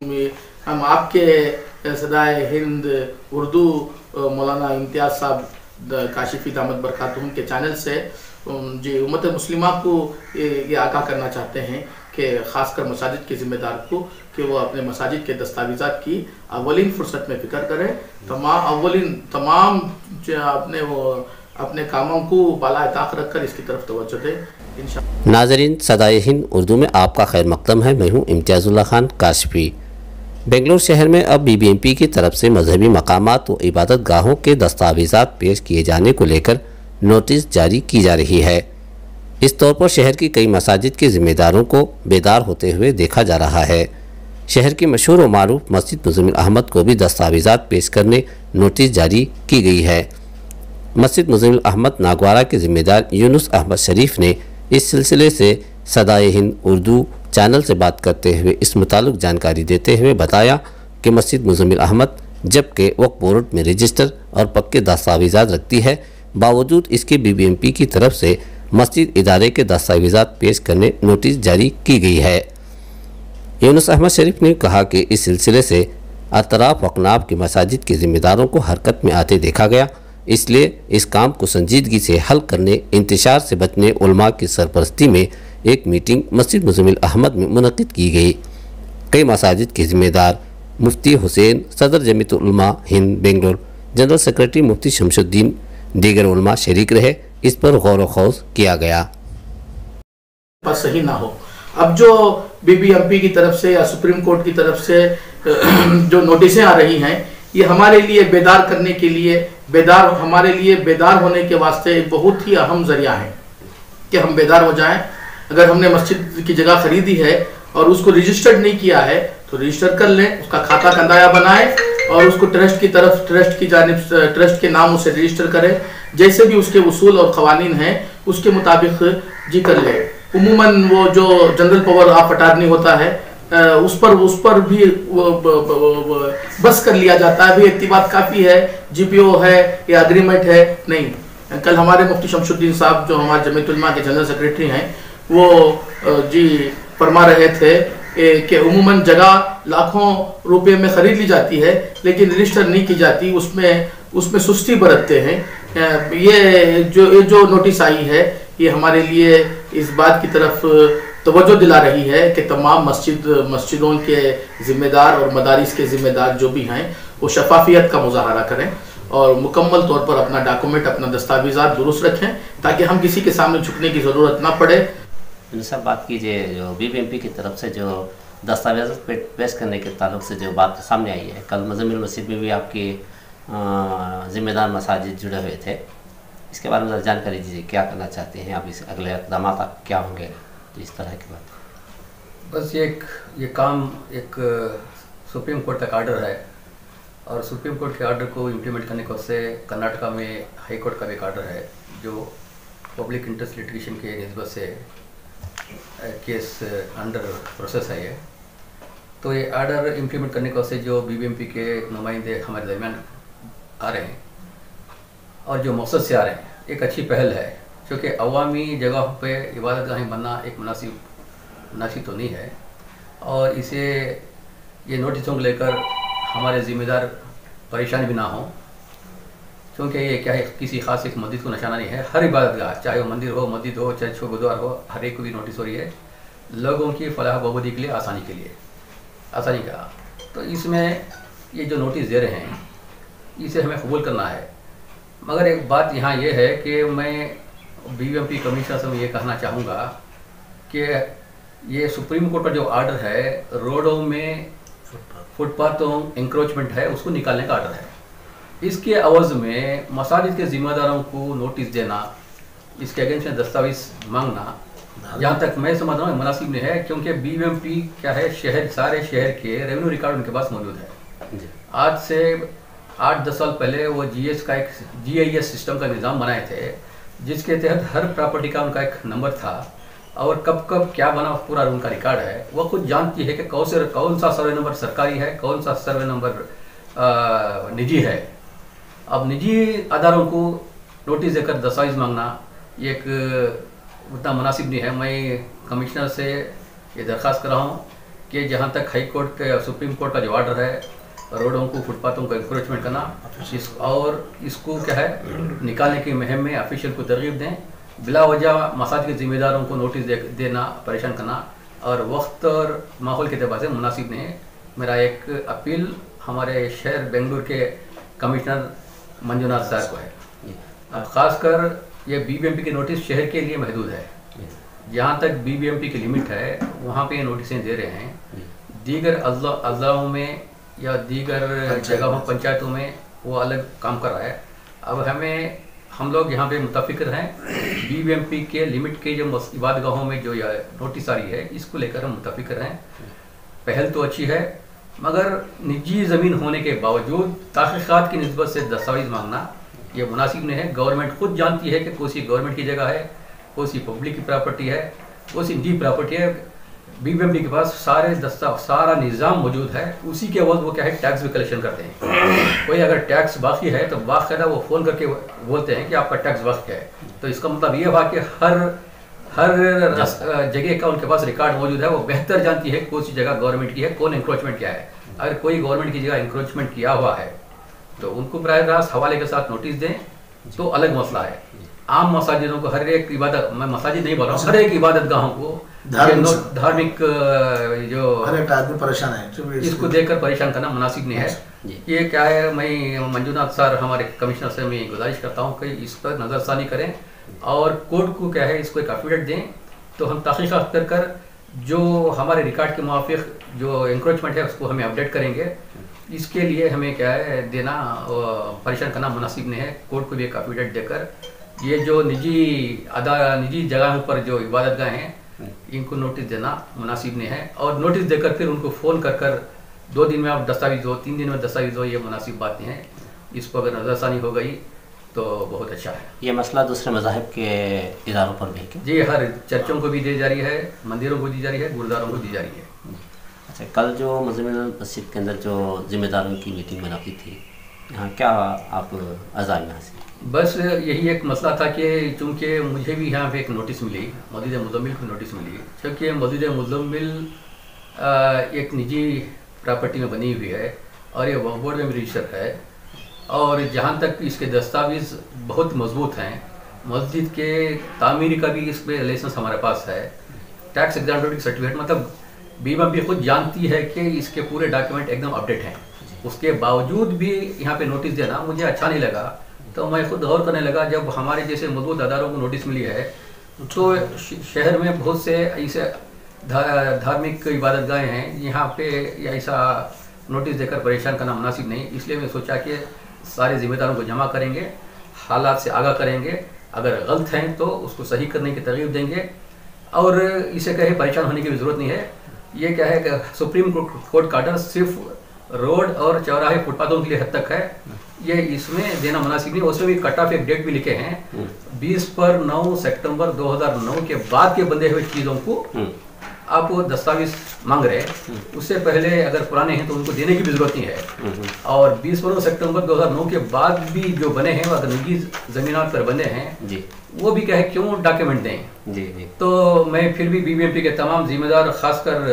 हम आपके सदाए हिंद उर्दू मौलाना इम्तियाज़ साहब काशिफ़ी दामद बरकातुहुम के चैनल से जी उम्मत मुस्लिमा को ये आगाह करना चाहते हैं कि ख़ासकर मसाजिद के ज़िम्मेदार को कि वो अपने मसाजिद के दस्तावेज़ात की अवलिन फ़ुर्सत में फ़िक्र करें, तमाम अपने कामों को बाला ताक़ रख कर इसकी तरफ तवज्जो दें इंशाअल्लाह। नाज़रीन, सदाए हिंद उर्दू में आपका खैर मक़दम है। मैं हूँ इम्तियाज़ुल्लाह खान काशिफ़ी। बेंगलुरु शहर में अब BBMP की तरफ से मजहबी मकामात व इबादत गाहों के दस्तावेज़ात पेश किए जाने को लेकर नोटिस जारी की जा रही है। इस तौर पर शहर की कई मसाजिद के ज़िम्मेदारों को बेदार होते हुए देखा जा रहा है। शहर की मशहूर व मारूफ मस्जिद मुज़म्मिल अहमद को भी दस्तावेज़ात पेश करने नोटिस जारी की गई है। मस्जिद मुज़म्मिल अहमद नागवारा के ज़िम्मेदार यूनुस अहमद शरीफ ने इस सिलसिले से सदाए हिंद उर्दू चैनल से बात करते हुए इस मुताल्लिक़ जानकारी देते हुए बताया कि मस्जिद मुज़म्मिल अहमद जबकि वक्फ बोर्ड में रजिस्टर और पक्के दस्तावेज़ात रखती है, बावजूद इसके BBMP की तरफ से मस्जिद इदारे के दस्तावेज़ात पेश करने नोटिस जारी की गई है। यूनुस अहमद शरीफ ने कहा कि इस सिलसिले से अतराफ अकनाब के मसाजिद के ज़िम्मेदारों को हरकत में आते देखा गया, इसलिए इस काम को संजीदगी से हल करने, इंतशार से बचने उलमा की सरपरस्ती में एक मीटिंग मस्जिद मुज़म्मिल अहमद में मुनक़िद की गई। कई मसाजिद के ज़िम्मेदार मुफ्ती हुसैन, सदर जमीयतुल उलमा हिंद बेंगलुरु, जनरल सेक्रेटरी मुफ्ती शमशुद्दीन, दीगर उलमा शरीक रहे। इस पर गौर व खौज किया गया। बस सही ना हो। अब जो BBMP की तरफ से या सुप्रीम कोर्ट की तरफ से जो नोटिसें आ रही हैं, ये हमारे लिए बेदार करने के लिए हमारे लिए बेदार होने के वास्ते बहुत ही अहम जरिया है कि हम बेदार हो जाएं। अगर हमने मस्जिद की जगह खरीदी है और उसको रजिस्टर्ड नहीं किया है तो रजिस्टर कर लें, उसका खाता कंदाया बनाएं और उसको ट्रस्ट के नाम उसे रजिस्टर करें। जैसे भी उसके उसूल और क़वानीन हैं उसके मुताबिक जी कर लें। उमूमन वो जो जनरल पावर ऑफ अटॉर्नी होता है उस पर भी बस कर लिया जाता है, भी इतनी बात काफ़ी है, GPO है या एग्रीमेंट है। नहीं, कल हमारे मुफ्ती शमशुद्दीन साहब जो हमारे जमीयतुल उलमा के जनरल सेक्रेटरी हैं वो जी फरमा रहे थे कि उमूमन जगह लाखों रुपए में ख़रीद ली जाती है लेकिन रजिस्टर नहीं की जाती, उसमें सुस्ती बरतते हैं। ये जो नोटिस आई है ये हमारे लिए इस बात की तरफ तवज्जो दिला रही है कि तमाम मस्जिदों के ज़िम्मेदार और मदारिस के ज़िम्मेदार जो भी हैं वो शफाफियत का मुजाहरा करें और मुकम्मल तौर पर अपना डॉक्यूमेंट, अपना दस्तावेज़ात दुरुस्त रखें ताकि हम किसी के सामने झुकने की ज़रूरत ना पड़े। सब बात कीजिए, जो BBMP की तरफ से जो दस्तावेज़ पेश करने के ताल्लुक से जो बात सामने आई है, कल मुज़म्मिल मस्जिद में भी आपकी ज़िम्मेदार मसाजिद जुड़े हुए थे, इसके बारे में जानकारी दीजिए। क्या करना चाहते हैं आप, इस अगले इक़दाम आप क्या होंगे, तो इस तरह की बात। बस ये काम एक सुप्रीम कोर्ट तक आर्डर है और सुप्रीम कोर्ट के आर्डर को इम्प्लीमेंट करने को से कर्नाटका में हाई कोर्ट का भी एक आर्डर है जो पब्लिक इंटरेस्ट लिटिगेशन के निस्बत से केस अंडर प्रोसेस है। ये तो ये आर्डर इम्प्लीमेंट करने को से जो BBMP के नुमाइंदे हमारे दरमियान आ रहे हैं और जो मकसद से आ रहे हैं, एक अच्छी पहल है क्योंकि अवामी जगह पे इबादत गाहें बनना एक मुनासिब तो नहीं है और इसे ये नोटिसों को लेकर हमारे ज़िम्मेदार परेशानी भी ना हो, क्योंकि ये क्या है, किसी खास एक मस्जिद को निशाना नहीं है। हर इबादत गाह, चाहे वो मंदिर हो, मस्जिद हो, चर्च हो, गुरुद्वारा हो, हर एक को भी नोटिस हो रही है लोगों की फलाह बहबूदी के लिए, आसानी का। तो इसमें ये जो नोटिस दे रहे हैं इसे हमें कबूल करना है। मगर एक बात यहाँ ये है कि मैं BBMP कमिश्नर से मैं ये कहना चाहूँगा कि ये सुप्रीम कोर्ट का जो आर्डर है रोडों में फुटपाथों इंक्रोचमेंट है उसको निकालने का आर्डर है, इसके अवज़ में मसाजिद के ज़िम्मेदारों को नोटिस देना, इसके अगेंस्ट में दस्तावेज़ मांगना, जहाँ तक मैं समझ रहा हूँ मुनासिब नहीं है, क्योंकि BBMP क्या है, सारे शहर के रेवेन्यू रिकॉर्ड उनके पास मौजूद है। आज से 8-10 साल पहले वो GIS सिस्टम का निज़ाम बनाए थे जिसके तहत हर प्रॉपर्टी का उनका एक नंबर था और कब क्या बना पूरा उनका रिकॉर्ड है। वो खुद जानती है कि कौन सा सर्वे नंबर सरकारी है, कौन सा सर्वे नंबर निजी है। अब निजी अदारों को नोटिस देकर दस्तावेज मांगना ये एक उतना मुनासिब नहीं है। मैं कमिश्नर से ये दरख्वास्त कर रहा हूँ कि जहाँ तक हाई कोर्ट के सुप्रीम कोर्ट का जो ऑर्डर है रोडों को फुटपाथों को इंक्रोचमेंट करना और इसको क्या है निकालने की मुहिम में ऑफिशियल को तरगीब दें, बिला वजह मसाजिद के ज़िम्मेदारों को नोटिस देना, परेशान करना और वक्त और माहौल के अतबार से मुनासिब नहीं है। मेरा एक अपील हमारे शहर बेंगलुरु के कमिश्नर मंजुनाथ साहब को है। ख़ासकर ये BBMP के नोटिस शहर के लिए महदूद है, जहाँ तक BBMP की लिमिट है वहाँ पे नोटिसें दे रहे हैं। दीगर अज़लाओं में या दीगर जगहों पंचायतों में वो अलग काम कर रहा है। अब हम लोग यहाँ पे मुतफ़िक्र हैं BBMP के लिमिट के जो इबादतगाहों में जो नोटिस आ रही है इसको लेकर हम मुतफ़िक्र हैं। पहल तो अच्छी है मगर निजी ज़मीन होने के बावजूद तहक़ीक़ात की निस्बत से दस्तावेज़ मांगना ये मुनासिब नहीं है। गवर्नमेंट खुद जानती है कि कौन सी गवर्नमेंट की जगह है, कौन सी पब्लिक की प्रॉपर्टी है, कौन सी निजी प्रॉपर्टी है। BBMP के पास सारा निज़ाम मौजूद है, उसी के वक्त वो क्या है टैक्स भी कलेक्शन करते हैं। कोई अगर टैक्स बाकी है तो बाकायदा वो फ़ोन करके बोलते हैं कि आपका टैक्स बाकी है। तो इसका मतलब ये हुआ कि हर जगह का उनके पास रिकॉर्ड मौजूद है। वो बेहतर जानती है कौन सी जगह गवर्नमेंट की है, कौन इंक्रोचमेंट किया है। अगर कोई गवर्नमेंट की जगह इंक्रोचमेंट किया हुआ है तो उनको बराह रास्त हवाले के साथ नोटिस दें तो अलग मसला है। आम मसाजिदों को हर एक इबादत, मैं मसाजिद नहीं बोल रहा हूँ, हर एक इबादत गाहों को धार्मिक जो हर एक आदमी परेशान है, इसको देखकर परेशान करना मुनासिब नहीं है। ये क्या है, मैं मंजुनाथ सर हमारे कमिश्नर से मैं गुजारिश करता हूँ कि इस पर नज़रसानी करें और कोर्ट को क्या है इसको एक एफिडेविट दें तो हम तहक़ीक़ात कर जो हमारे रिकॉर्ड के मुवाफ़िक़ जो इंक्रोचमेंट है उसको हमें अपडेट करेंगे। इसके लिए हमें क्या है देना परेशान करना मुनासिब नहीं है। कोर्ट को भी एक एफिडेविट देकर ये जो निजी जगहों पर जो इबादतगाहें हैं इनको नोटिस देना मुनासिब नहीं है। और नोटिस देकर फिर उनको फ़ोन कर 2 दिन में आप दस्तावेज़ हो, 3 दिन में दस्तावेज़ हो, ये मुनासिब बात नहीं है। इस पर अगर नज़रसानी हो गई तो बहुत अच्छा है। ये मसला दूसरे मज़ाहिब के इदारों पर भी है जी, हर चर्चों को भी दी जा रही है, मंदिरों को दी जा रही है, गुरुद्वारों को दी जा रही है। अच्छा, कल जो मुज़म्मिल मस्जिद के अंदर जो ज़िम्मेदारों की मीटिंग बनाती थी, यहाँ क्या आप अज़ान में हासिल? बस यही एक मसला था कि चूँकि मुझे भी यहाँ पे एक नोटिस मिली, मस्जिद मुज़म्मिल को नोटिस मिली, क्योंकि मस्जिद मुज़म्मिल एक निजी प्रॉपर्टी में बनी हुई है और ये वक्फ बोर्ड में भी रजिस्टर है और जहाँ तक इसके दस्तावेज़ बहुत मजबूत हैं। मस्जिद के तामीरी का भी इस पर लाइसेंस हमारे पास है, टैक्स एग्जाम्पटेड सर्टिफिकेट, मतलब BBMP खुद जानती है कि इसके पूरे डॉक्यूमेंट एकदम अपडेट हैं। उसके बावजूद भी यहाँ पे नोटिस देना मुझे अच्छा नहीं लगा। तो मैं खुद गौर करने लगा, जब हमारे जैसे मजबूत अदारों को नोटिस मिली है तो शहर में बहुत से ऐसे धार्मिक इबादतगाहें हैं यहाँ पे ऐसा नोटिस देकर परेशान करना मुनासिब नहीं। इसलिए मैं सोचा कि सारे जिम्मेदारों को जमा करेंगे, हालात से आगाह करेंगे, अगर गलत हैं तो उसको सही करने की तरगीब देंगे और इसे कहे परेशान होने की भी ज़रूरत नहीं है। ये क्या है कि सुप्रीम कोर्ट का ऑर्डर सिर्फ रोड और चौराहे फुटपाथों के लिए हद तक है, ये इसमें देना मुनासिब नहीं। उसमें भी कट ऑफ एक डेट भी लिखे हैं 20 पर 9 सितंबर 2009 के बाद के बंधे हुए चीज़ों को आप वो दस्तावेज मांग रहे हैं, उससे पहले अगर पुराने हैं तो उनको देने की भी जरूरत नहीं है। और 20 सितंबर 2009 के बाद भी जो बने हैं अगर निजी जमीनात पर बने हैं जी, वो भी क्या है क्यों डॉक्यूमेंट दें जी जी। तो मैं फिर भी BBMP के तमाम जिम्मेदार, खासकर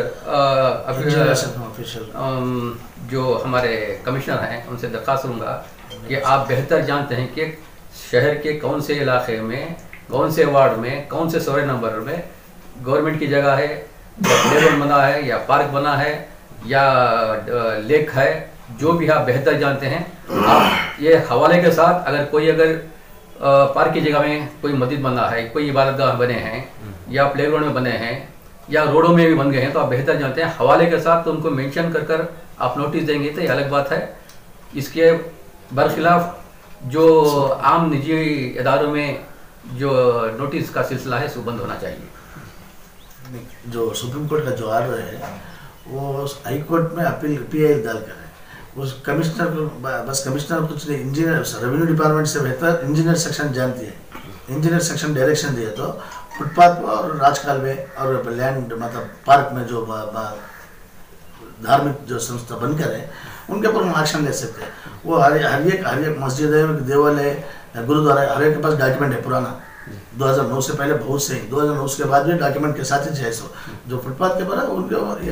जो हमारे कमिश्नर हैं, उनसे दरख्वास्त करूँगा कि आप बेहतर जानते हैं कि शहर के कौन से इलाके में, कौन से वार्ड में, कौन से सर्वे नंबर में गवर्नमेंट की जगह है, या प्लेग्राउंड बना है, या पार्क बना है, या लेक है, जो भी आप बेहतर जानते हैं। आप ये हवाले के साथ अगर पार्क की जगह में कोई मस्जिद बना है, कोई इबादतगाह बने हैं, या प्लेग्राउंड में बने हैं, या रोडों में भी बन गए हैं, तो आप बेहतर जानते हैं। हवाले के साथ तो उनको मेंशन कर आप नोटिस देंगे तो ये अलग बात है। इसके बरखिलाफ जो आम निजी इदारों में जो नोटिस का सिलसिला है, सो बंद होना चाहिए। जो सुप्रीम कोर्ट का जो ऑर्डर है वो हाई कोर्ट में अपील PI डाल कर है, उस कमिश्नर को बस कमिश्नर कुछ नहीं, इंजीनियर रेवेन्यू डिपार्टमेंट से बेहतर इंजीनियर सेक्शन जानती है। इंजीनियर सेक्शन डायरेक्शन दिए तो फुटपाथ पर और राजकाल में और लैंड मतलब पार्क में जो धार्मिक जो संस्था बनकर है उनके ऊपर हम एक्शन ले सकते हैं। वो हर एक मस्जिद है, देवालय है, गुरुद्वारा है, हर एक के पास डॉक्यूमेंट है पुराना, 2009 से पहले बहुत से, 2009 के बाद भी डॉक्यूमेंट के साथ ही 600 जो फुटपाथ के पर उनके और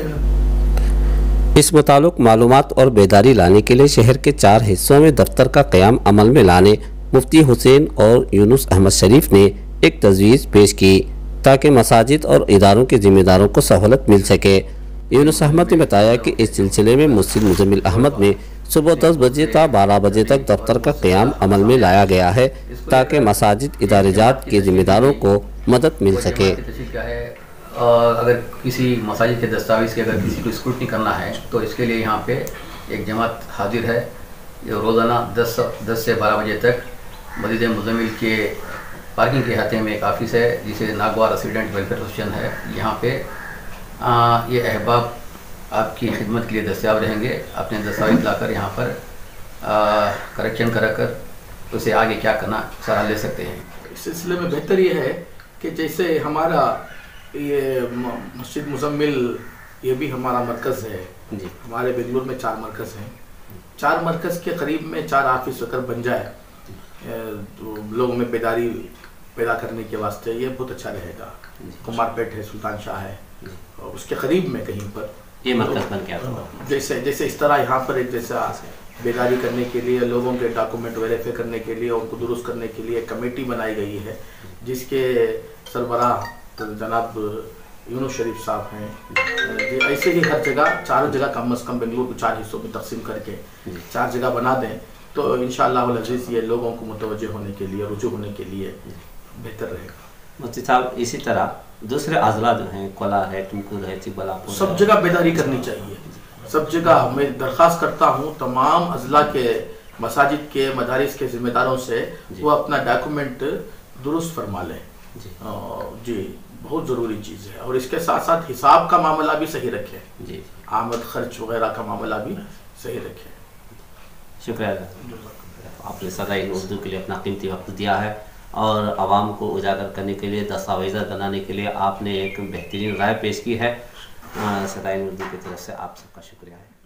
ये। इस मुतालिक मालूमात और बेदारी लाने के लिए शहर के 4 हिस्सों में दफ्तर का क़याम अमल में लाने मुफ्ती हुसैन और यूनुस अहमद शरीफ ने एक तजवीज़ पेश की ताकि मसाजिद और इदारों के ज़िम्मेदारों को सहूलत मिल सके। यूनुस अहमद ने बताया कि इस सिलसिले में मुस्लिम मुजम्मिल अहमद ने सुबह 10 बजे से 12 बजे तक दफ्तर का क़याम अमल में लाया गया है ताकि मसाजिद इदारेजात के ज़िम्मेदारों को मदद मिल सके। क्या है, अगर किसी मसाजिद के दस्तावेज़ की अगर किसी को स्क्रूटनी करना है तो इसके लिए यहाँ पे एक जमात हाजिर है जो रोज़ाना 10 से 12 बजे तक मस्जिद मुजम्मिल के पार्किंग के अहाते में एक ऑफिस है जिसे नागवा रेसिडेंट वेलफेयर एसोसिएशन है। यहाँ पे ये अहबाब आपकी खिदमत के लिए दस्तियाब रहेंगे। अपने दस्तावेज लाकर यहाँ पर करेक्शन कराकर उसे आगे क्या करना सारा ले सकते हैं। इस सिलसिले में बेहतर ये है कि जैसे हमारा ये मस्जिद मुजम्मिल ये भी हमारा मरकज़ है जी। हमारे बेंगलुरु में 4 मरकज़ हैं। 4 मरकज़ के करीब में 4 ऑफिस अगर बन जाए तो लोगों में बेदारी पैदा करने के वास्ते ये बहुत अच्छा रहेगा। कुमारपेट है, सुल्तान शाह है और उसके करीब में कहीं पर ये मरकज़ बन गया। जैसे इस तरह यहाँ पर एक जैसा बेदारी करने के लिए, लोगों के डॉक्यूमेंट वेरीफाई करने के लिए, उनको दुरुस्त करने के लिए कमेटी बनाई गई है जिसके सरबराह जनाब यूनुस शरीफ साहब हैं। ऐसे ही हर जगह 4 जगह कम से कम बेंगलुरु को 4 हिस्सों में तकसीम करके 4 जगह बना दें तो इंशाअल्लाह वल अज़ीज़ ये लोगों को मुतवज्जे होने के लिए, रुजू होने के लिए बेहतर रहेगा। मुफ्ती साहब, इसी तरह दूसरे अजला जो हैं, कोलार है, टुमकुर है, चिकबलापुर, सब जगह बेदारी करनी चाहिए। सब जगह मैं दरख्वास्त करता हूँ तमाम अजला के, मसाजिद के, मदारिस के ज़िम्मेदारों से वो अपना डॉक्यूमेंट दुरुस्त फरमा लें जी, बहुत ज़रूरी चीज़ है। और इसके साथ साथ हिसाब का मामला भी सही रखें जी, आमद खर्च वगैरह का मामला भी सही रखें। शुक्रिया, आपने सदाई उर्दू के लिए अपना कीमती वक्त दिया है और आवाम को उजागर करने के लिए, दस्तावेज़ बनाने के लिए आपने एक बेहतरीन राय पेश की है। सदाई उर्दू की तरफ से आप सबका शुक्रिया है।